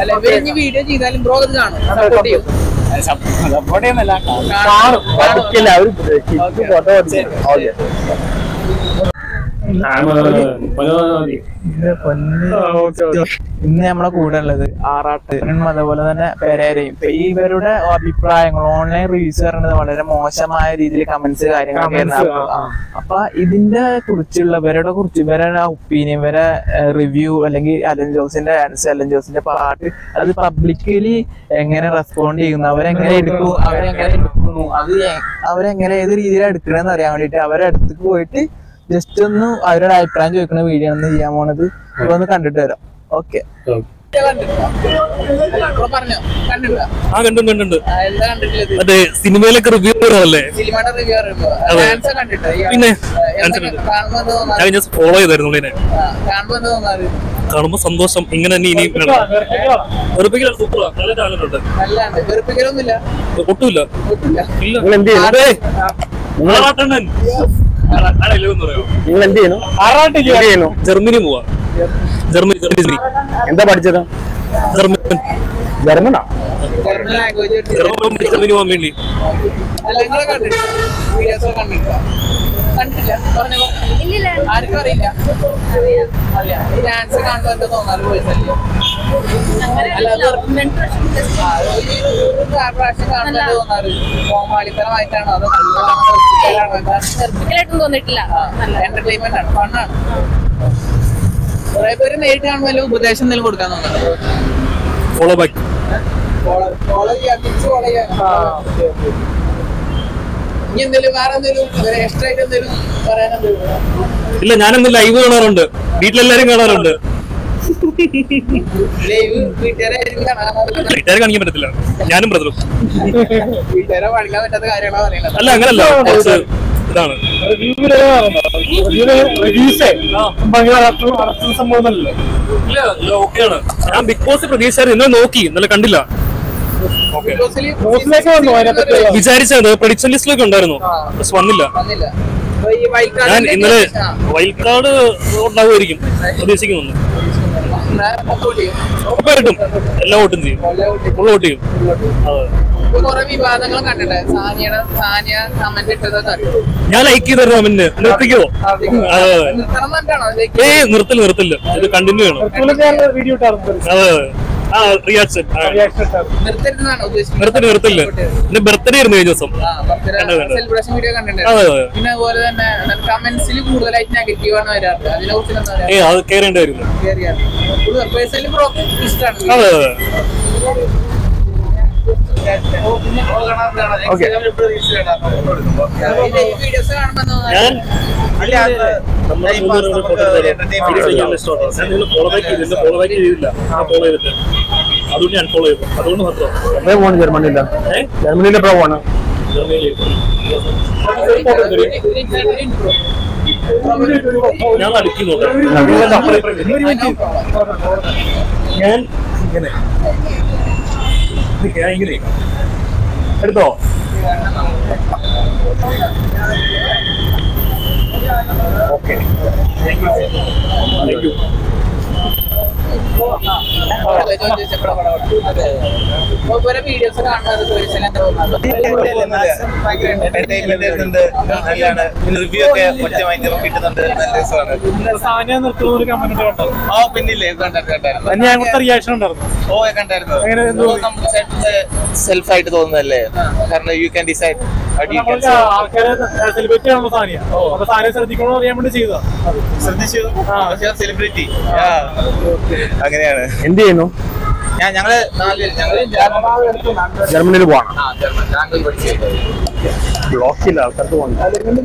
Video ചെയ്താലും bro അത് കാണും, സപ്പോർട്ട് ചെയ്യും. ഇന്ന് നമ്മളെ കൂടെ ഉള്ളത് ആറാട്ട്, അതുപോലെ തന്നെ പെരേരയും. ഇവരുടെ അഭിപ്രായങ്ങൾ ഓൺലൈൻ റിവ്യൂസ് പറയുന്നത് വളരെ മോശമായ രീതിയിൽ കമന്റ്സ് കാര്യങ്ങളൊക്കെ. അപ്പൊ ഇതിന്റെ കുറിച്ചുള്ള ഇവരുടെ ഒപ്പീനിയൻ, ഇവരെ റിവ്യൂ, അല്ലെങ്കിൽ അലൻ ജോസിന്റെ പാട്ട് അത് പബ്ലിക്കലി എങ്ങനെ റെസ്പോണ്ട് ചെയ്യുന്നു, അവരെങ്ങനെ എടുക്കുന്നു, അവരെങ്ങനെ ഏത് രീതിയിലാണ് എടുക്കണെന്ന് അറിയാൻ വേണ്ടിട്ട് അവരുടെ അടുത്തേക്ക് പോയിട്ട് ജസ്റ്റ് ഒന്ന് അവരുടെ അഭിപ്രായം ചോദിക്കുന്ന വീഡിയോ ആണ് ചെയ്യാൻ പോണത്. ഇപ്പൊ ഒന്ന് കണ്ടിട്ട് വരാം. ഓക്കെ. അതെ, സിനിമയിലൊക്കെ റിവ്യൂ അല്ലേ? പിന്നെ ഞാൻ ഫോളോ ചെയ്തായിരുന്നു. കാണുമ്പോ സന്തോഷം. ഇങ്ങനെ തന്നെ ഇനിയും ഒട്ടുമില്ല. ജർമ്മനി പോവാ. ജർമ്മനി എന്താ പഠിച്ചത്? ജർമ്മനാ? ജർമ്മനി പോവാൻ വേണ്ടി. ആർക്കും അറിയില്ല. ഡാൻസ് കാണുമ്പോൾ തോന്നാറ് പ്രാവശ്യം കാണുമ്പോൾ തോന്നാറ് കോമാളിത്തരമായിട്ടാണോ അതോ തോന്നിട്ടില്ല? എന്റർടൈൻമെന്റ് ആണ്, ഫണ്ണാണ്. കുറെ പേര് നേരിട്ട് കാണുമ്പോൾ വല്ല ഉപദേശം എന്തെങ്കിലും കൊടുക്കാൻ തോന്നുന്നുണ്ട്. ഫോളോ ബാക്ക് ഇല്ല, ഞാനെന്ത് ലൈവ് കാണാറുണ്ട്, വീട്ടിലെല്ലാരും കാണാറുണ്ട്. വീട്ടുകാരെ കാണിക്കാൻ പറ്റത്തില്ല, ഞാനും ബ്രദറും. അല്ല, അങ്ങനല്ല, ഇതാണ് ഓക്കെയാണ്. ഞാൻ ബിഗ് ബോസ് പ്രതീക്ഷിച്ചായിരുന്നു, ഇന്നലെ നോക്കി, ഇന്നലെ കണ്ടില്ല. വിചാരിച്ചത് പ്രഡിക്ഷൻ ലിസ്റ്റിലൊക്കെ ഉണ്ടായിരുന്നു, പക്ഷെ വന്നില്ല. ഞാൻ ഇന്നലെ വൈൽഡ് കാർഡ് ഉണ്ടാവുമായിരിക്കും പ്രതീക്ഷിക്കുന്നുണ്ട്. ഉറപ്പായിട്ടും എല്ലാ വോട്ടും ചെയ്യും, ഫുൾ വോട്ട് ചെയ്യും. ഞാൻ ലൈക്ക് ചെയ്തായിരുന്നു കമന്റ്. നിർത്തിക്കോ? നിർത്തില്ല, ഇത് കണ്ടിന്യൂ ചെയ്യണം. അതെ, നിർത്തില്ല. പിന്നെ ബർത്ത്ഡേ ആയിരുന്നു കഴിഞ്ഞ ദിവസം. അത് കേറേണ്ടായിരുന്നു. അതെ അതെ. അതുകൊണ്ട് ഞാൻ ഫോളോ ചെയ്തു. അതുകൊണ്ട് മാത്രം ജർമ്മനിയില്ല. ജർമ്മനിയിലെ പ്രവാണ്. ഞാൻ അടിക്കുന്നു. ഞാൻ ഇങ്ങനെ എടുത്തോ? Okay, thank you. വീഡിയോസ് കാണുന്നത് റിവ്യൂ ഒക്കെ കിട്ടുന്നുണ്ട്. സെൽഫായിട്ട് തോന്നുന്നല്ലേ? കാരണം യു ക്യാൻ ഡിസൈഡ്. സെലിബ്രിറ്റി അങ്ങനെയാണ്. എന്ത് ചെയ്യുന്നു? ഞങ്ങള് ജർമ്മനിയിൽ പോകണം. ബ്ലോക്കില്ല, ആൾക്കാർക്ക് പോകണം.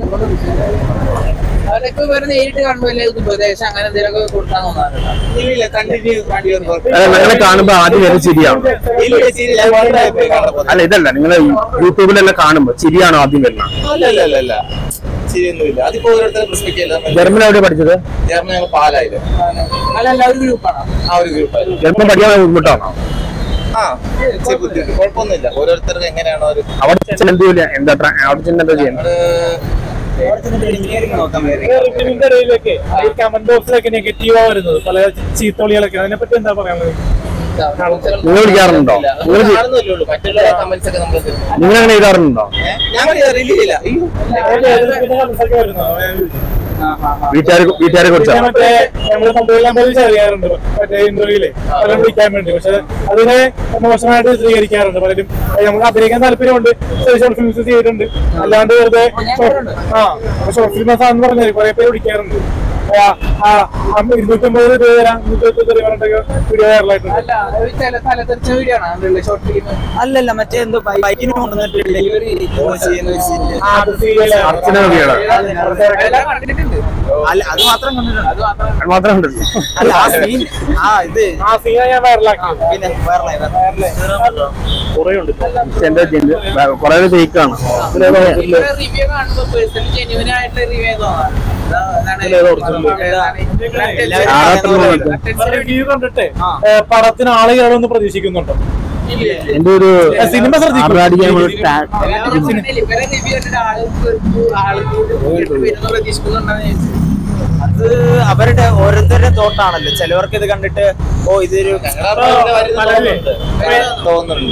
അവരൊക്കെ നേരിട്ട് കാണുമ്പോൾ ഉപദേശം അങ്ങനെ എന്തെങ്കിലുമൊക്കെ കൊടുക്കാൻ തോന്നാറുണ്ട്. നിങ്ങളെ കാണുമ്പോ ആദ്യം വരെ ചിരിയാണ്. അല്ല, ഇതല്ല, നിങ്ങൾ യൂട്യൂബിലെല്ലാം കാണുമ്പോ ചിരിയാണോ ആദ്യം വരുന്നത്? ശരിയൊന്നുമില്ല, അതിപ്പോ ഓരോരുത്തരും റെസ്പെക്ട്. ജർമ്മനി എവിടെ പഠിച്ചത്? ജർമ്മനി ഞങ്ങൾ പാലായില്. ജർമ്മൻ പഠിക്കാൻ ബുദ്ധിമുട്ടാണോ? കുഴപ്പമൊന്നുമില്ല, ഓരോരുത്തർക്ക് എങ്ങനെയാണോ അവിടെ എന്താ അവിടെ ചെയ്യുന്നത്? കമന്റ് ബോക്സിലൊക്കെ നെഗറ്റീവാ വരുന്നത്, പല ചീത്തോളികളൊക്കെ. അതിനെപ്പറ്റി എന്താ പറയാനുള്ളത്? നിങ്ങൾ വിളിക്കാറുണ്ടോ? കാണുന്നില്ലുള്ളൂ, മറ്റുള്ള കമന്റ്സ് ഒക്കെ നമുക്ക് നിങ്ങൾ അങ്ങനെ എഴുതാറുണ്ടോ? ഞങ്ങൾ റിലീസില്ല. വീട്ടുകാരെ കുറിച്ച് അറിയാറുണ്ട് മറ്റേ ഇന്റർവ്യൂല് പലരും വിളിക്കാൻ വേണ്ടി. പക്ഷെ അതിനെ മോശമായിട്ട് ചിത്രീകരിക്കാറുണ്ട് പലരും. നമുക്ക് അഭിനയിക്കാൻ താല്പര്യമുണ്ട്, ഷോർട്ട് ഫിലിംസ് ചെയ്തിട്ടുണ്ട്. അല്ലാണ്ട് വെറുതെ ഷോർട്ട് ഫിലിംസ് ആണെന്ന് പറഞ്ഞാൽ കുറെ പേര് വിളിക്കാറുണ്ട്. 250 രൂപ തരാം, 120 രൂപ പറഞ്ഞിട്ടൊക്കെ വീഡിയോ വൈറലായിട്ടുണ്ട്. അല്ലല്ല, മറ്റേ എന്തോ ബൈക്കിന് കൊണ്ടുവന്നിട്ട് ഡെലിവറി അല്ല, അത് മാത്രം കണ്ടിട്ടുണ്ട്. മാത്രം കണ്ടിട്ടുണ്ട്. അല്ല, ആ സീൻ ഞാൻ വൈറലാക്കി. പിന്നെ വൈറലായി കൊറേ ഫേക്കാണ്. റിവ്യൂ കാണുമ്പോ പേഴ്സണലി ജെന്യൂൻ ആയിട്ടുള്ള റിവ്യൂ റിവ്യൂ കണ്ടിട്ട് പടത്തിന് ആളുകളൊന്ന് പ്രതീക്ഷിക്കുന്നുണ്ടോ? എന്റെ ഒരു സിനിമ അത് അവരുടെ ഓരോരുത്തരുടെ തോട്ടാണല്ലോ. ചിലവർക്ക് ഇത് കണ്ടിട്ട് ഇതൊരു തോന്നുന്നുണ്ട്.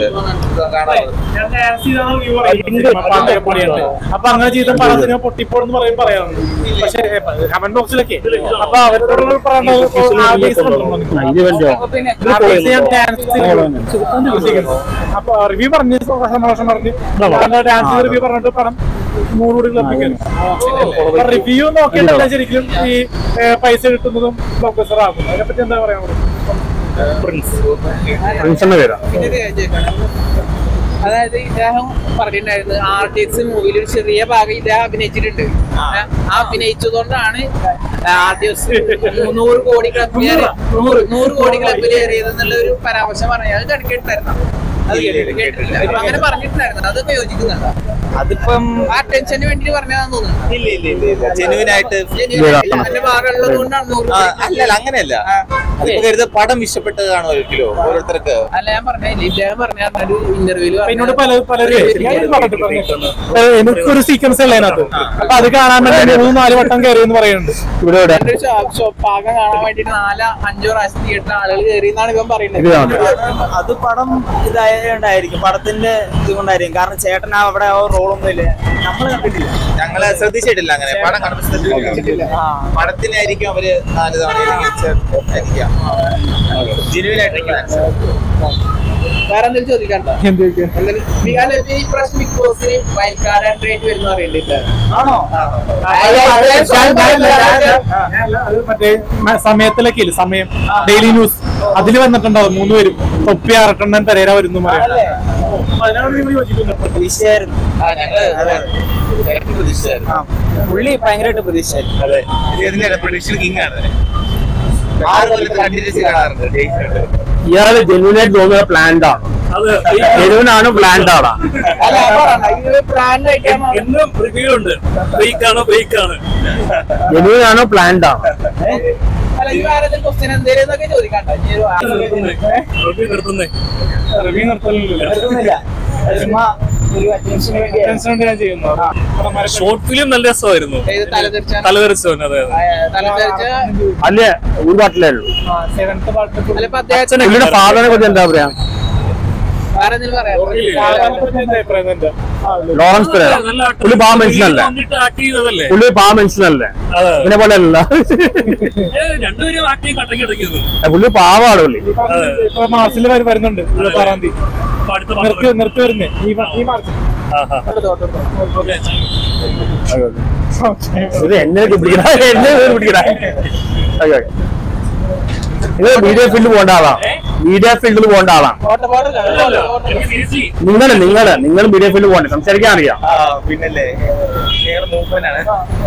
അപ്പൊ അങ്ങനെ ചെയ്ത പടത്തിന് പൊട്ടിപ്പോണെന്ന് പറയാറുണ്ട്. പക്ഷെ കമന്റ് ബോക്സിലൊക്കെ അപ്പൊ അവരോട് അപ്പൊ റിവ്യൂ പറഞ്ഞ് സന്തോഷം പറഞ്ഞ് ഡാൻസ് റിവ്യൂ പറഞ്ഞിട്ട് പടം 100 കോടി ക്ലബിക്കുന്നു. റിവ്യൂ നോക്കിയിട്ടല്ല ശരിക്കും ഈ പൈസ കിട്ടുന്നതും ബ്ലോക്കർ ആകും. അതിനെപ്പറ്റി എന്താ പറയാ? അതായത് ഇദ്ദേഹം പറഞ്ഞിട്ടുണ്ടായിരുന്നു RDX മൂവിയിൽ ഒരു ചെറിയ ഭാഗം ഇദ്ദേഹം അഭിനയിച്ചിട്ടുണ്ട്. ആ അഭിനയിച്ചതുകൊണ്ടാണ് RDX 100 കോടി ക്ലബിൽ 100 കോടി ക്ലബിൽ ഏറിയതെന്നുള്ള ഒരു പരാമർശം പറഞ്ഞാൽ അത് കണക്കിട്ടായിരുന്നു. അങ്ങനെ പറഞ്ഞിട്ടുണ്ടായിരുന്നു. അതൊക്കെ യോജിക്കുന്നുണ്ടോ? അതിപ്പം ആ ടെൻഷന് വേണ്ടി പറഞ്ഞതാന്ന് തോന്നുന്നു. ഇല്ല ജെന്യൂൻ ആയിട്ട് അതിന്റെ ഭാഗമുള്ളത് കൊണ്ടാണ്. അല്ലല്ല, അങ്ങനെയല്ല. കരുത പടം ഇഷ്ടപ്പെട്ടത് കാണും ഒരിക്കലോ ഓരോരുത്തർക്ക്. അല്ല, ഞാൻ പറഞ്ഞില്ല, ഇദ്ദേഹം പറഞ്ഞ ഒരു ഇന്റർവ്യൂല് എന്നോട് എനിക്കൊരു സീക്വൻസ് ഉള്ള അതിനകത്ത്. അപ്പൊ അത് കാണാൻ വേണ്ടി 3-4 വട്ടം കയറി എന്ന് പറയുന്നുണ്ട്. പാകം കാണാൻ വേണ്ടിട്ട് 4-5 പ്രാവശ്യം തിയേറ്ററിൽ ആളുകൾ കയറി എന്നാണ് ഇവൻ പറയുന്നത്. അത് പടം ഇതായതുകൊണ്ടായിരിക്കും, പടത്തിന്റെ ഇത് കൊണ്ടായിരിക്കും. കാരണം ചേട്ടൻ അവിടെ റോളൊന്നും ഇല്ല, നമ്മള് കണ്ടിട്ടില്ല, ഞങ്ങള് ശ്രദ്ധിച്ചിട്ടില്ല. അങ്ങനെ പടം കണ്ടിട്ടില്ല. പടത്തിനായിരിക്കും അവര് 4 തവണ ജെന്യൂൻ ആയിട്ടിരിക്കും. വേറെ എന്തെങ്കിലും ചോദിക്കാണ്ടോ? ഈ പ്രശ്നം ബിഗ് ബോസിൽ വയൽക്കാരൻ റേറ്റ് വരുന്ന അറിയണ്ടില്ല. ആണോ? മറ്റേ സമയത്തിലൊക്കെ ഇല്ല, സമയം ഡെയിലി ന്യൂസ് അതില് വന്നിട്ടുണ്ടാവും 3 പേരും തൊപ്പി അറട്ടണ്ണൻ പെരേര വരുന്നു പറയാം. പുള്ളി ഭയങ്കരമായിട്ട് പ്രതീക്ഷിച്ചായിരുന്നു. അതെ, പ്രൊഡിക്ഷൻ കിങ് ആണ്. 6 കൊല്ലത്തെ കണ്ടിന്യൂസ് കാണാറുണ്ട്. ഇയാള് ജെന്യൂനായിട്ട് തോന്നുന്നത് പ്ലാൻഡ് ആണ്. ജെന്യൂനാണ് പ്ലാൻഡ് ആണ്. എന്നും റിവ്യൂ ഉണ്ട്. ഫേക്കാണോ ഫേക്കാണ്, ജെന്യൂനാണോ പ്ലാൻഡ് ആണ്. റിവ്യൂ നിർത്തലില്ല. ഷോർട്ട് ഫിലിം നല്ല രസമായിരുന്നു. തലതെറിച്ചവൻ. അതെ അല്ലേ, ഒരു പാട്ടിലേ ഉള്ളൂ. 7th പാട്ട് പുള്ളിയുടെ ഫാദറിനെ കുറിച്ച് എന്താ പറയാ? ലോറൻസ് പെരേര. പുള്ളി പാവ മനുഷ്യനല്ലേ? പുള്ളി പാവ മനുഷ്യനല്ലേ? ഇതിനെ പോലെ അല്ല, പുള്ളി പാവാണ്. പുള്ളി മാർച്ചിൽ വരുന്നുണ്ട് 26-ാം തീയതി നിർത്തി വരുന്നേ ഈ മാർച്ച്. ഇത് എന്നെ പിടിക്കണ ഇത് മീഡിയ ഫീൽഡിൽ പോകേണ്ട ആളാണ്. മീഡിയ ഫീൽഡിൽ പോകേണ്ട ആളാണ്. നിങ്ങൾ മീഡിയ ഫീൽഡിൽ പോകണ്ടേ? സംസാരിക്കാൻ അറിയാം. പിന്നല്ലേ, മൂപ്പനാണ്.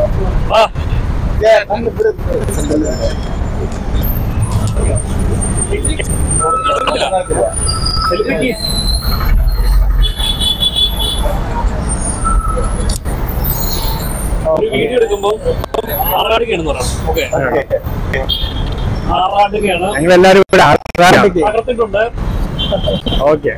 വീഡിയോ എടുക്കുമ്പോ ആറാടുകയാണെന്ന് പറയാം. ഓക്കെ, ആറാടുകയാണ്. ഞങ്ങളെല്ലാരും ഇവിടെ അകർത്തിട്ടുണ്ട്. ഓക്കെ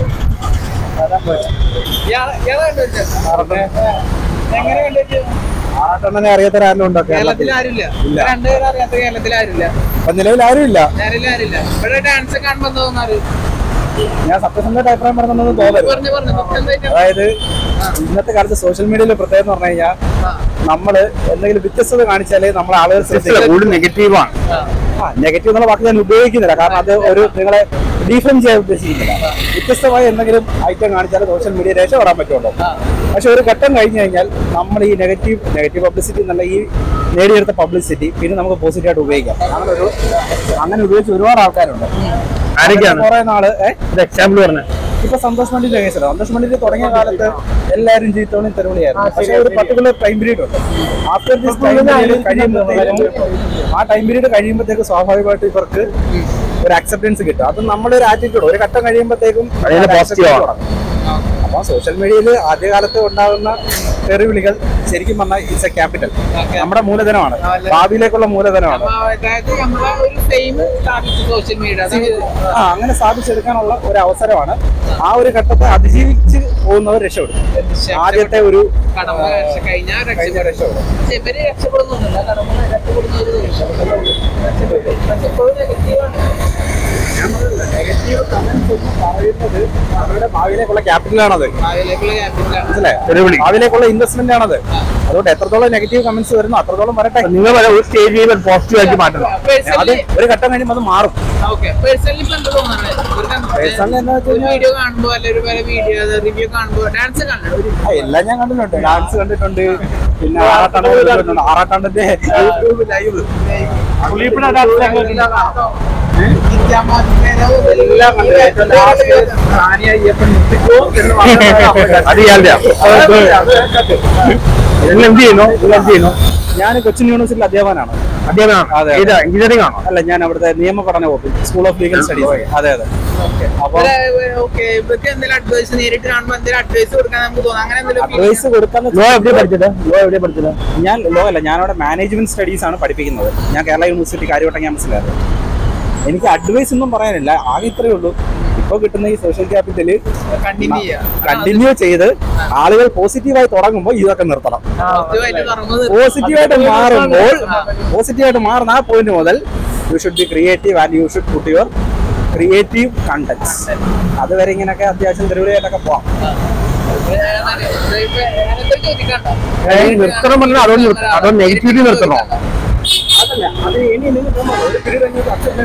എങ്ങനെ കണ്ടിട്ട് ആറാട്ടെണ്ണനെ അറിയാത്തവരാരും ഉണ്ടോ കേരളത്തിൽ ആരുമില്ല. രണ്ടുപേരും അറിയാത്ത കേരളത്തിൽ ആരുമില്ല. നിലവിൽ ആരുമില്ല. ആരില്ല. ഇവിടെ ഡാൻസ് കാണുമ്പോ തോന്നാറ് ഞാൻ സത്യസന്ധമായിട്ട് അഭിപ്രായം പറഞ്ഞത് തോന്നരുത്. അതായത് ഇന്നത്തെ കാലത്ത് സോഷ്യൽ മീഡിയയിൽ പ്രത്യേകം എന്ന് പറഞ്ഞു കഴിഞ്ഞാൽ നമ്മള് എന്തെങ്കിലും വ്യത്യസ്തത കാണിച്ചാലേ നമ്മളെ ആളുകൾ കൂടുതൽ നെഗറ്റീവാണ്. നെഗറ്റീവ് എന്നുള്ള വാക്ക് ഞാൻ ഉപയോഗിക്കുന്നില്ല, കാരണം അത് ഒരു നിങ്ങളെ ഡിഫറൻസ് ചെയ്യാൻ ഉദ്ദേശിക്കുന്നില്ല. വ്യത്യസ്തമായ എന്തെങ്കിലും ഐറ്റം കാണിച്ചാൽ സോഷ്യൽ മീഡിയ രക്ഷപ്പെടാൻ പറ്റുള്ളൂ. പക്ഷെ ഒരു ഘട്ടം കഴിഞ്ഞു കഴിഞ്ഞാൽ നമ്മൾ ഈ നെഗറ്റീവ് പബ്ലിസിറ്റി എന്നുള്ള ഈ നേടിയെടുത്ത പബ്ലിസിറ്റി പിന്നെ നമുക്ക് പോസിറ്റീവായിട്ട് ഉപയോഗിക്കാം. അങ്ങനെ ഉപയോഗിച്ച് ഒരുപാട് ആൾക്കാരുണ്ട്. കുറെ നാള് എക്സാമ്പിൾ പറഞ്ഞ ഇപ്പൊ സന്തോഷ് പണ്ഡിറ്റ് കേസിലാണ്. സന്തോഷ് പണ്ഡിറ്റ് തുടങ്ങിയ കാലത്ത് എല്ലാവരും ചീത്തോണി തെരുവിളിയായിരുന്നു. പക്ഷെ ഒരു പർട്ടിക്കുലർ ടൈം പീരീഡ് ഉണ്ട്. ആഫ്റ്റർ ദിസ് ടൈം പീരീഡ് കഴിയുമ്പോഴത്തേക്കും ആ ടൈം പീരീഡ് കഴിയുമ്പോഴത്തേക്കും സ്വാഭാവികമായിട്ട് ഇവർക്ക് ഒരു അക്സെപ്റ്റൻസ് കിട്ടും. അത് നമ്മുടെ ഒരു ആറ്റിറ്റ്യൂഡ് ഒരു ഘട്ടം കഴിയുമ്പോഴത്തേക്കും അപ്പൊ സോഷ്യൽ മീഡിയയിൽ ആദ്യകാലത്ത് ഉണ്ടാകുന്ന തെറിവിളികൾ ശരിക്കും പറഞ്ഞാൽ ഇറ്റ്സ് എ ക്യാപിറ്റൽ. നമ്മുടെ മൂലധനമാണ്, ഭാവിയിലേക്കുള്ള മൂലധനമാണ്. അങ്ങനെ സ്ഥാപിച്ചെടുക്കാനുള്ള ഒരു അവസരമാണ്. ആ ഒരു ഘട്ടത്തെ അതിജീവിച്ച് പോകുന്നവർ രക്ഷപ്പെടും. ആദ്യത്തെ ഒരു നെഗറ്റീവ് കമന്റ്സ് എന്ന് പറയുന്നത് അവരുടെ ഭാവിയിലേക്കുള്ള ക്യാപിറ്റലാണത്. ഭാവിയിലേക്കുള്ള ഇൻവെസ്റ്റ്മെന്റ് ആണത്. അതുകൊണ്ട് എത്രത്തോളം നെഗറ്റീവ് കമന്റ്സ് വരുന്നു അത്രത്തോളം വരട്ടെ. നിങ്ങൾ ഒരു സ്റ്റേജ് പോസിറ്റീവ് ആക്കി മാറ്റണം. അത് ഒരു ഘട്ടം കഴിയുമ്പോൾ അത് മാറും. എല്ലാം ഞാൻ കണ്ടിട്ടുണ്ട്. ഡാൻസ് കണ്ടിട്ടുണ്ട്, പിന്നെ ആറാട്ടാണ്ടിന്റെ യൂട്യൂബ് ലൈവ് ഞാൻ കൊച്ചിൻ യൂണിവേഴ്സിറ്റിയിൽ അധ്യാപകനാണ്. എഞ്ചിനീയറിംഗ് ആണോ? അല്ല, ഞാൻ അവിടുത്തെ നിയമ പഠന വകുപ്പിൽ സ്കൂൾ ഓഫ് ലീഗൽ സ്റ്റഡീസ്. അതെ. അപ്പൊ അഡ്വൈസ് കൊടുക്കാൻ ഞാൻ ലോ അല്ല, ഞാൻ അവിടെ മാനേജ്മെന്റ് സ്റ്റഡീസ് ആണ് പഠിപ്പിക്കുന്നത്. ഞാൻ കേരള യൂണിവേഴ്സിറ്റി കാര്യവട്ടം ക്യാമ്പസിലായിരുന്നു. എനിക്ക് അഡ്വൈസ് ഒന്നും പറയാനില്ല. ആകെ ഇത്രയേ ഉള്ളൂ, ഇപ്പൊ കിട്ടുന്ന ഈ സോഷ്യൽ ക്യാപിറ്റല് കണ്ടിന്യൂ ചെയ്ത് ആളുകൾ പോസിറ്റീവായി തുടങ്ങുമ്പോൾ ഇതൊക്കെ നിർത്തണം. പോസിറ്റീവായിട്ട് മാറുന്ന ആ പോയിന്റ് മുതൽ you should be creative and you should put your creative contents. അതുവരെ ഇങ്ങനെയൊക്കെ അത്യാവശ്യം തെരുവിലായിട്ടൊക്കെ പോവാം. നിർത്തണം പറഞ്ഞാൽ അതോ നെഗറ്റിവിറ്റി നിർത്തണോ? അതല്ല, അത് ഇനി ഒരു പീരീഡ്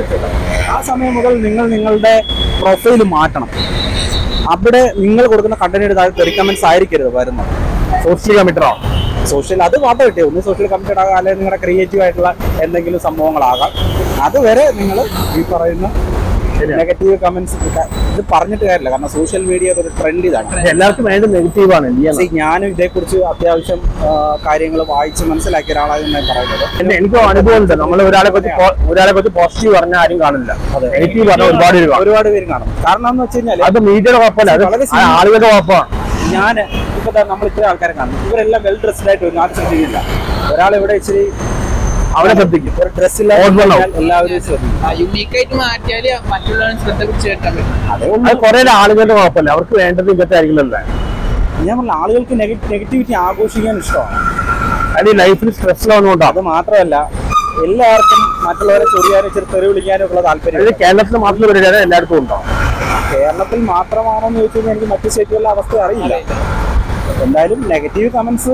ആ സമയം മുതൽ നിങ്ങൾ നിങ്ങളുടെ പ്രൊഫൈൽ മാറ്റണം. അവിടെ നിങ്ങൾ കൊടുക്കുന്ന കണ്ടന്റ് താഴെ കമന്റ്സ് ആയിരിക്കരുത് വരുന്നത്. സോഷ്യൽ കമ്മിറ്ററോ സോഷ്യൽ അത് മാത്രം കിട്ടിയ ഒന്ന് സോഷ്യൽ കമ്മിറ്റഡ് ആകാം, അല്ലെങ്കിൽ നിങ്ങളുടെ ക്രിയേറ്റീവ് ആയിട്ടുള്ള എന്തെങ്കിലും സംഭവങ്ങളാകാം. അതുവരെ നിങ്ങൾ ഈ പറയുന്ന നെഗറ്റീവ് കമന്റ്സ് ഇത് പറഞ്ഞിട്ട് കാര്യമില്ല. കാരണം സോഷ്യൽ മീഡിയ ഒരു ട്രെൻഡ് ഇതാണ്. എല്ലാവർക്കും വേണ്ടത് നെഗറ്റീവാണ്. ഞാനും ഇതേക്കുറിച്ച് അത്യാവശ്യം കാര്യങ്ങൾ വായിച്ച് മനസ്സിലാക്കിയ ഒരാളാണ് ഞാൻ പറയുന്നത്. എനിക്കും അനുഭവം ഉണ്ട്. നമ്മൾ ഒരാളെ പറ്റി പോസിറ്റീവ് പറഞ്ഞാൽ ആരും കാണില്ല, നെഗറ്റീവ് പറഞ്ഞാൽ ഒരുപാട് പേര് കാണും. കാരണം എന്ന് വെച്ച് കഴിഞ്ഞാൽ അത് മീഡിയയുടെ കുഴപ്പമില്ല, അത് ആളുകളുടെ കുഴപ്പമാണ്. ഞാൻ ഇപ്പൊ നമ്മൾ ഇത്ര ആൾക്കാരെ കാണും, ഇവരെല്ലാം വെൽ ഡ്രസ്ഡ് ആയിട്ട് വരും. ആരും ശ്രദ്ധിക്കില്ല. ഒരാളിവിടെ ഇച്ചിരി അവരെ ശ്രദ്ധിക്കും. ഒരു ഡ്രസ്സില്ല എല്ലാവരും യൂണീക്കായിട്ട് മാറ്റിയാല് മറ്റുള്ളവരെ ശ്രദ്ധ പിടിച്ചു വെക്കാൻ പറ്റും. അത് കുറെ ആളുകളുടെ കുഴപ്പമില്ല, അവർക്ക് വേണ്ടത് ഇങ്ങനത്തെ ആയിരിക്കില്ലല്ലേ. ഞാൻ പറഞ്ഞ ആളുകൾക്ക് നെഗറ്റിവിറ്റി ആഘോഷിക്കാൻ ഇഷ്ടമാണ്. അത് ലൈഫിൽ സ്ട്രെസ്സിലാവുന്നതുകൊണ്ടോ? അത് മാത്രമല്ല, എല്ലാവർക്കും മറ്റുള്ളവരെ ചൊറിയാനും ഇച്ചിരി തെറി വിളിക്കാനും ഉള്ള താല്പര്യം കേരളത്തിൽ മാത്രം പരിപാടി എല്ലായിടത്തും ഉണ്ടോ? കേരളത്തിൽ മാത്രമാണോ എന്ന് ചോദിച്ചു കഴിഞ്ഞാൽ എനിക്ക് മറ്റു സ്റ്റേറ്റുകളിലെ അവസ്ഥ അറിയില്ല. എന്തായാലും നെഗറ്റീവ് കമന്റ്സ്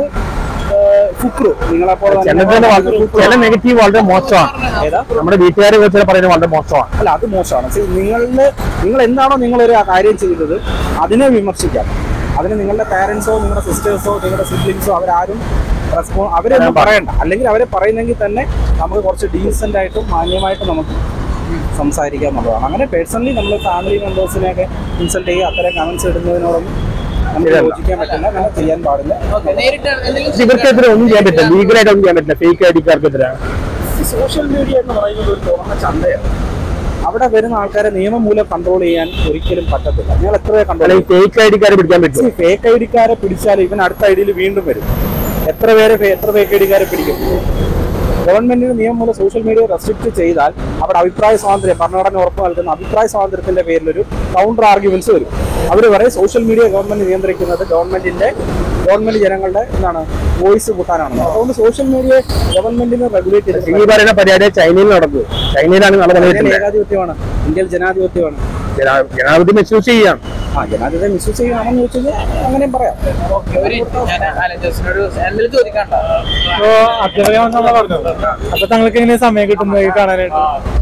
നിങ്ങളെപ്പോലെ ചില നെഗറ്റീവ് വളരെ മോശമാണ്. നമ്മുടെ വീട്ടുകാരെ കുറിച്ച് പറയുന്നത് വളരെ മോശമാണ്. അല്ല, അത് മോശമാണ്. നിങ്ങൾ എന്താണോ നിങ്ങളൊരു കാര്യം ചെയ്തത് അതിനെ വിമർശിക്കാം. അതിന് നിങ്ങളുടെ പാരന്റ്സോ നിങ്ങളുടെ സിസ്റ്റേഴ്സോ നിങ്ങളുടെ സിബ്ലിങ്സോ അവരാരും അവരൊന്നും പറയണ്ട. അല്ലെങ്കിൽ അവരെ പറയുന്നെങ്കിൽ തന്നെ നമുക്ക് കുറച്ച് ഡീസെന്റ് ആയിട്ടും മാന്യമായിട്ടും നമുക്ക് സംസാരിക്കുക എന്നുള്ളതാണ്. അങ്ങനെ പേഴ്സണലി നമ്മൾ ഫാമിലി മെമ്പേഴ്സിനെയൊക്കെ ഇൻസൾട്ട് ചെയ്യുക, അത്തരം കമന്റ്സ് ഇടുന്നതിനോടൊന്നും യോജിക്കാൻ പറ്റില്ല, അങ്ങനെ ചെയ്യാൻ പാടില്ല. ഇവർക്കെതിരെ ഒന്നും ചെയ്യാൻ പറ്റില്ല, ലീഗലായിട്ട് ഒന്നും ചെയ്യാൻ പറ്റില്ല. ഫേക്ക് ഐഡിക്കാർക്കെതിരെ സോഷ്യൽ മീഡിയ എന്ന് പറയുന്നത് ഒരു തുറന്ന ചന്തയാണ്. അവിടെ വരുന്ന ആൾക്കാരെ നിയമം മൂലം കൺട്രോൾ ചെയ്യാൻ ഒരിക്കലും പറ്റത്തില്ല. നിങ്ങൾ എത്ര കൺട്രോൾ ഫേക്ക് ഐഡിക്കാരെ പിടിക്കാൻ പറ്റും? ഫേക്ക് ഐഡിക്കാരെ പിടിച്ചാൽ ഇവൻ അടുത്ത ഐഡിയിൽ വീണ്ടും വരും. എത്ര ഫേക്ക് ഐഡിക്കാരെ പിടിക്കും? ഗവൺമെന്റിന് നിയമം മൂലം സോഷ്യൽ മീഡിയ റെസ്ട്രിക്ട് ചെയ്താൽ അവിടെ അഭിപ്രായ സ്വാതന്ത്ര്യം, ഭരണഘടന ഉറപ്പ് നൽകുന്ന അഭിപ്രായ സ്വാതന്ത്ര്യത്തിന്റെ പേരിലൊരു കൗണ്ടർ ആർഗ്യുമെന്റ്സ് വരും. അവർ പറയും സോഷ്യൽ മീഡിയ ഗവൺമെന്റ് നിയന്ത്രിക്കുന്നത് ഗവൺമെന്റിന്റെ ഗവൺമെന്റ് ജനങ്ങളുടെ എന്താണ് വോയിസ് കൂട്ടാനാണ്. അതുകൊണ്ട് സോഷ്യൽ മീഡിയ ഗവൺമെന്റിന് റെഗുലേറ്റ് ചെയ്ത് ഈ പറയുന്ന പരിപാടി ചൈനയിൽ നടക്കും. ചൈനയിലാണ് നടക്കുന്നത്. ഏകാധിപത്യമാണ്, ഇന്ത്യയിൽ ജനാധിപത്യമാണ്. ജനാധിപത്യം മിസ്യൂസ് ചെയ്യാം. ജനാധിപത്യം മിസ്യൂസ് ചെയ്യണമെന്ന് ചോദിച്ചാൽ അങ്ങനെയും പറയാം. അത്യാവശ്യമാണെന്നുള്ള പറഞ്ഞത്. അപ്പൊ താങ്കൾക്ക് എങ്ങനെ സമയം കിട്ടുന്നത് കാണാനായിട്ട്?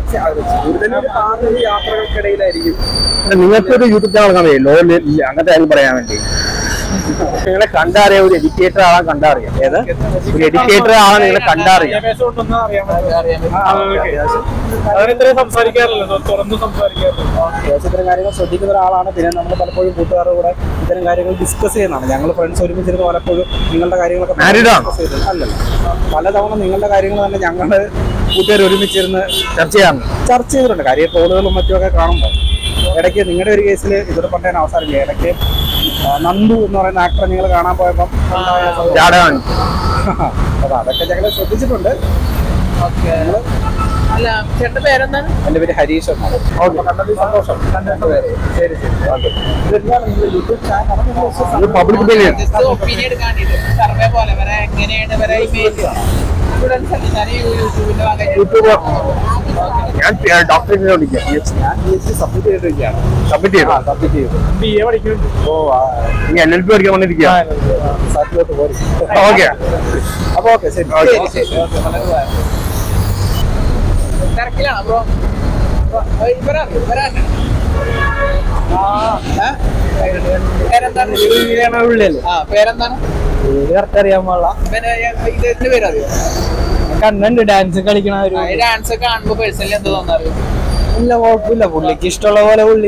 യാത്രകൾക്കിടയിലായിരിക്കും. നിങ്ങൾക്കൊരു യൂട്യൂബ് ചാനൽ കാണുകയോ അങ്ങനത്തെ കാര്യം പറയാൻ വേണ്ടി നിങ്ങളെ കണ്ടറിയാം. ഒരു എഡ്യൂക്കേറ്റർ ആളെ കണ്ടറിയാം. ഏത് ഒരു എഡ്യൂക്കേറ്റർ ആളെ നിങ്ങളെ കണ്ടറിയാം. സംസാരിക്കാറില്ല, തുറന്ന് സംസാരിക്കാറില്ല. ഇത്തരം കാര്യങ്ങൾ ശ്രദ്ധിക്കുന്ന ഒരാളാണ്. പിന്നെ നമ്മൾ പലപ്പോഴും കൂട്ടുകാരുടെ കൂടെ ഇത്തരം കാര്യങ്ങൾ ഡിസ്കസ് ചെയ്യുന്നതാണ്. ഞങ്ങൾ ഫ്രണ്ട്സ് ഒരുമിച്ചിരുന്ന് പലപ്പോഴും നിങ്ങളുടെ കാര്യങ്ങളൊക്കെ അല്ലല്ലോ, പലതവണ നിങ്ങളുടെ കാര്യങ്ങൾ തന്നെ ഞങ്ങൾ കൂട്ടുകാർ ഒരുമിച്ചിരുന്ന് ചർച്ച ചെയ്തിട്ടുണ്ട്. കാര്യം ട്രോളുകളും മറ്റുമൊക്കെ കാണുമ്പോൾ ഇടയ്ക്ക് നിങ്ങളുടെ ഒരു കേസിൽ ഇതൊരു പറയാൻ അവസരമില്ല. ഇടയ്ക്ക് നന്ദു എന്ന് പറയുന്ന ആക്ടറെ നിങ്ങൾ കാണാൻ പോയപ്പം അപ്പൊ അതൊക്കെ ഞങ്ങൾ ശ്രദ്ധിച്ചിട്ടുണ്ട്. എന്റെ പേര് ഹരീഷ്. സന്തോഷം. ശരി ശരി. യൂട്യൂബ് ഞാൻ ഡോക്ടറിനെ വിളിക്കാം. സബ്മിറ്റ് ചെയ്തിരിക്കുകയാണ്. സബ്മിറ്റ് ചെയ്തു. BA പഠിക്കുന്നുണ്ട്. LLB പഠിക്കാൻ വന്നിരിക്കുക. ഓക്കെ. അപ്പൊ ഓക്കെ ശരി. തിരക്കിലാണ് ബ്രോ. പേരെന്താണ്? പേരെന്താണ്? കറക്റ്റ് അറിയാൻ പാടില്ല. ഇതിന്റെ പേരറിയോ? കണ്ണുണ്ട് ഡാൻസ് കളിക്കണ ഒരു ഡാൻസ് ഒക്കെ കാണുമ്പോ പേഴ്സണലി എന്താ തോന്നാറ്? ഇല്ല, കുഴപ്പമില്ല. പുള്ളിക്ക് ഇഷ്ടമുള്ള പോലെ പുള്ളി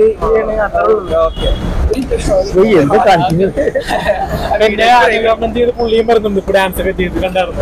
പുള്ളിയും വരുന്നുണ്ട്. ഇപ്പൊ ഡാൻസ് ഒക്കെ ചെയ്ത് കണ്ടായിരുന്നു.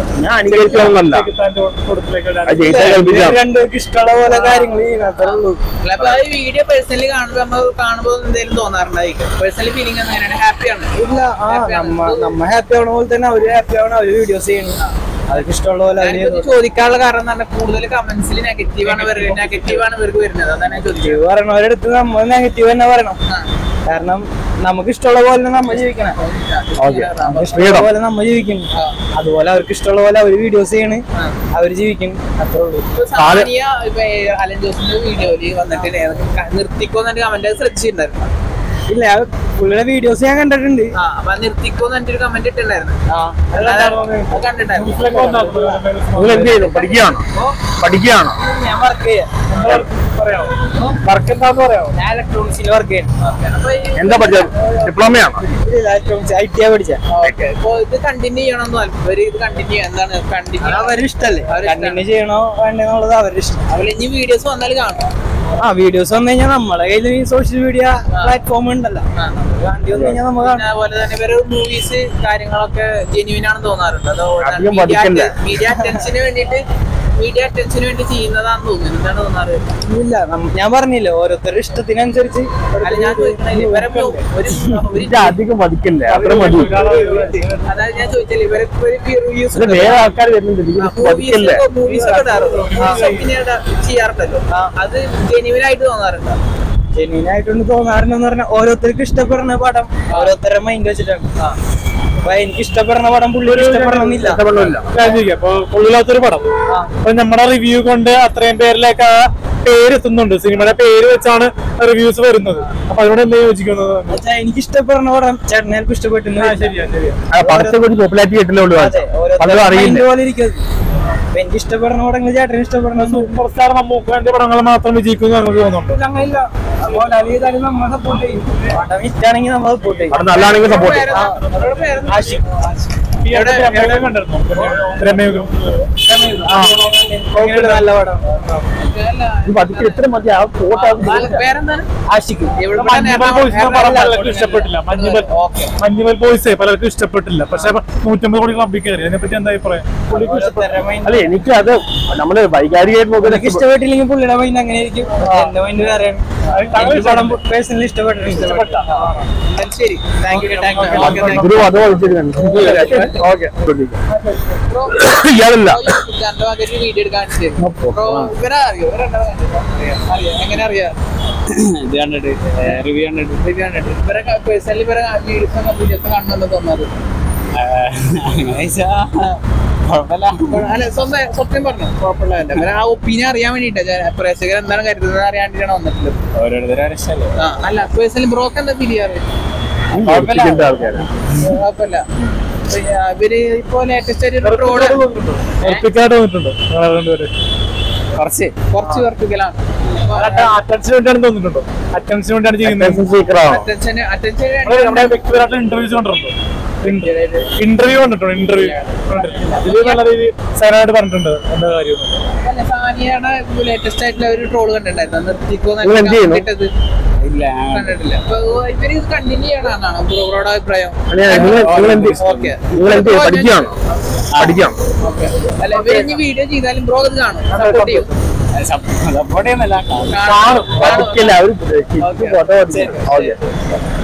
രണ്ടുപേർക്ക് ഇഷ്ടമുള്ള പോലെ കാര്യങ്ങൾ വീഡിയോ പേഴ്സണലി കാണുമ്പോ എന്തെങ്കിലും തോന്നാറുണ്ടായിരിക്കും? പേഴ്സണലി ഫീലിംഗ് എങ്ങനെയാണ്? ഹാപ്പിയാണ്? ഇല്ല, നമ്മ ഹാപ്പി ആവണ പോലെ തന്നെ അവര് ഹാപ്പി ആവണം. അവര് വീഡിയോസ് ചെയ്യണം. അവർക്ക് ഇഷ്ടമുള്ള പോലെ ചോദിക്കാനുള്ള കാരണം തന്നെ കൂടുതൽ കമന്റ്സിൽ നെഗറ്റീവാണ് ഇവർക്ക് വരുന്നത്. അതാണ് നെഗറ്റീവ് പറയണവരെടുത്ത് നമ്മൾ നെഗറ്റീവ് തന്നെ പറയണം. കാരണം നമുക്ക് ഇഷ്ടമുള്ള പോലെ നമ്മൾ ജീവിക്കണം. ഇഷ്ടമുള്ള പോലെ നമ്മൾ ജീവിക്കണം. അതുപോലെ അവർക്ക് ഇഷ്ടമുള്ള പോലെ അവര് വീഡിയോസ് ചെയ്യണ്, അവര് ജീവിക്കണം. അത്രേ ഉള്ളൂ. അലൻ ജോസിന്റെ വീഡിയോയില് വന്നിട്ട് നിർത്തിക്കോന്ന് കമന്റ് ശ്രദ്ധിച്ചിട്ടുണ്ടായിരുന്നു. ഇല്ല, പുള്ളിയുടെ വീഡിയോസ് ഞാൻ കണ്ടിട്ടുണ്ട്. നിർത്തിക്കോന്ന് എന്റെ ഒരു കമന്റ് ഇട്ടുണ്ടായിരുന്നു. പഠിക്കുകയാണോ? ഞാൻ വർക്ക് ചെയ്യാം. വർക്ക് എന്താന്ന് പറയാമോ? ഞാൻ ഇലക്ട്രോണിക്സിൽ വർക്ക് ചെയ്യാം. എന്താ പഠിച്ചത്? ഡിപ്ലോമയാണോ? ITI പഠിച്ച. ഇത് കണ്ടിന്യൂ ചെയ്യണമെന്ന് ഇത് കണ്ടിന്യൂ എന്താണ് കണ്ടിന്യൂ അവരുടെ ഇഷ്ടല്ലേ? കണ്ടിന്യൂ ചെയ്യണോ വേണ്ടെന്നുള്ളത് അവരുടെ ഇഷ്ടം. അവര് ഇനി വീഡിയോസ് വന്നാൽ കാണും. വീഡിയോസ് വന്നു കഴിഞ്ഞാൽ നമ്മളെ കയ്യിൽ ഈ സോഷ്യൽ മീഡിയ പ്ലാറ്റ്ഫോം ഉണ്ടല്ലോ. അതുപോലെ തന്നെ ഇവര് മൂവീസ് കാര്യങ്ങളൊക്കെ ജെന്യൂൻ ആണെന്ന് തോന്നാറുണ്ട്. അതോ മീഡിയ അറ്റൻഷന് വേണ്ടി ചെയ്യുന്നതാണെന്ന് തോന്നുന്നു. എന്താണ് തോന്നാറ്? ഇല്ല, ഞാൻ പറഞ്ഞില്ലേ ഓരോരുത്തരുടെ ഇഷ്ടത്തിനനുസരിച്ച്. അല്ല, ഞാൻ ചോദിക്കണേ അധികം മതിക്കല്ലേ? അത്ര മതി. അതായത് ഞാൻ ചോദിച്ചാൽ ഇവരൊക്കെ വേറെ ആൾക്കാർ വരുന്നുണ്ട്. മൂവീസ് ഒക്കെ ചെയ്യാറുണ്ടല്ലോ. അത് ജെന്യൂൻ ആയിട്ട് തോന്നാറുണ്ടോ? ജെന്യൂൻ ആയിട്ടൊന്ന് തോന്നാറുണ്ടെന്ന് പറഞ്ഞാൽ ഓരോരുത്തർക്ക് ഇഷ്ടപ്പെടുന്ന പടം ഓരോരുത്തരുടെ മൈൻഡ് വെച്ചിട്ടാണ്. അപ്പൊ എനിക്ക് ഇഷ്ടപ്പെടുന്ന പടം പുള്ളിക്ക് ഇഷ്ടപ്പെടണമെന്നില്ല. അപ്പൊ പുള്ളിയില്ലാത്തൊരു പടം അപ്പൊ നമ്മുടെ റിവ്യൂ കൊണ്ട് അത്രയും പേരിലേക്ക് ആ പേര് എത്തുന്നുണ്ട്. സിനിമയുടെ പേര് വെച്ചാണ് റിവ്യൂസ് വരുന്നത്. അപ്പൊ അതിനോട് എന്താ യോജിക്കുന്നത്? എനിക്ക് ഇഷ്ടപ്പെടുന്ന പടം ചേട്ടനേൽക്കും ഇഷ്ടപ്പെട്ടു. പോപ്പുലാരിറ്റി കിട്ടില്ലേ? എനിക്ക് ഇഷ്ടപ്പെടുന്ന പടങ്ങൾ ചേട്ടന് ഇഷ്ടപ്പെടുന്ന സൂപ്പർ സ്റ്റാർ മമ്മൂക്കാന്റെ പടങ്ങൾ മാത്രം വിജയിക്കുന്നു നമുക്ക് തോന്നുന്നുണ്ട്. അങ്ങനെയില്ല, നമ്മൾ സപ്പോർട്ട് ചെയ്യും. പടം ഹിറ്റാണെങ്കിൽ നമ്മൾ സപ്പോർട്ട് ചെയ്യും. നല്ലതാണെങ്കിൽ സപ്പോർട്ട് ചെയ്യും. നല്ല പടം. എത്ര മതി ആ ഫോട്ടോ ഇഷ്ടപ്പെട്ടില്ല. മഞ്ഞുമൽ ബോയ്സ് പലർക്കും ഇഷ്ടപ്പെട്ടില്ല. പക്ഷെ 150 കോടി ക്ലബ്ബിൽ കയറി. അതിനെപ്പറ്റി എന്താ അഭിപ്രായം? അല്ല, എനിക്ക് അത് നമ്മള് വൈകാരികമായിട്ട് ഇഷ്ടപ്പെട്ടില്ലെങ്കിൽ പുള്ളിയുടെ മൈൻഡ് അങ്ങനെ ആയിരിക്കും. എന്റെ മൈൻഡ് വേറെയാണ്. പടം പേഴ്സണലി ഇഷ്ടപ്പെട്ട. ശരി, താങ്ക് യു. ഗുരു അത് വിളിച്ചിരുന്നു. ഇയാളല്ല വീഡിയോ എടുക്കാൻ എങ്ങനെ അറിയാം? ഇത് കണ്ടിട്ട് റിവ്യൂ കണ്ടിട്ട് ഇവരെ പേഴ്സണലി ഇവരെ വീഡിയോസ് കാണുന്നുണ്ടെന്ന് തോന്നാറ്. അല്ല സത്യം പറഞ്ഞു കുഴപ്പമില്ല. ആ ഒപ്പീനിയൻ അറിയാൻ വേണ്ടിട്ടാ, പ്രേക്ഷകർ എന്താണ് കരുതുന്നത് അറിയാൻ വേണ്ടിയിട്ടാണ് വന്നിട്ടുള്ളത്. അല്ല പേഴ്സണലി ബ്രോക്ക് എന്താ ഫീൽ ചെയ്യാറ്? കുഴപ്പമില്ല. ഇവര് ഇപ്പൊ ലേറ്റസ്റ്റ് ആയിട്ട് ട്രോള് കുറച്ച് വർക്കുകളാണ്. അറ്റൻഷന് വേണ്ടിയാണ് തോന്നിട്ടുണ്ടോ? അറ്റൻഷന് വേണ്ടിയാണ് വ്യക്തിപരമായിട്ട് ഇന്റർവ്യൂസ് കണ്ടിട്ടുണ്ടോ? ഇന്റർവ്യൂ കണ്ടിട്ടുണ്ടോ? ഇന്റർവ്യൂ ഇതിൽ നല്ല രീതിയിൽ സൈനായിട്ട് പറഞ്ഞിട്ടുണ്ട് എന്താ കാര്യം. സാനിയാണ് ലേറ്റസ്റ്റ് ആയിട്ടുള്ള ഒരു ട്രോള് കണ്ടിട്ടുണ്ടായിരുന്നു. നിർത്തിക്കോ കണ്ടിട്ടില്ല. അപ്പൊ ഇവര് കണ്ടിന്യൂ ചെയ്യണമെന്നാണ് ബ്രോയുടെ അഭിപ്രായം. അല്ല ഇവര് ഇനി വീഡിയോ ചെയ്താലും ബ്രോ അത് കാണും, സപ്പോർട്ട് ചെയ്യും. സപ്പോർട്ട് ചെയ്യുന്നില്ല, കാണും.